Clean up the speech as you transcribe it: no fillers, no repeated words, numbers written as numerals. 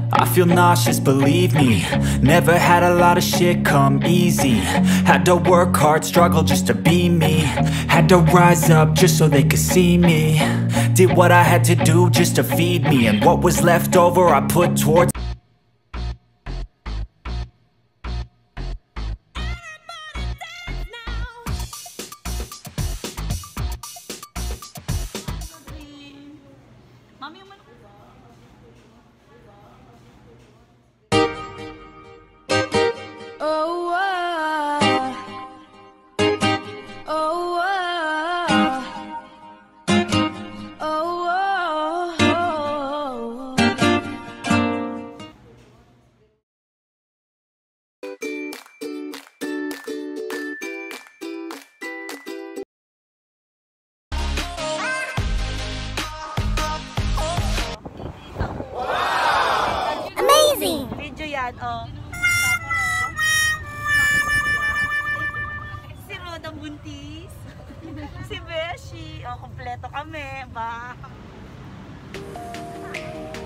I feel nauseous, believe me. Never had a lot of shit come easy. Had to work hard, struggle just to be me. Had to rise up just so they could see me. Did what I had to do just to feed me. And what was left over I put towards video yan, oh. Si Roda buntis. Si Beshi. Oh, kompleto kami. Ba?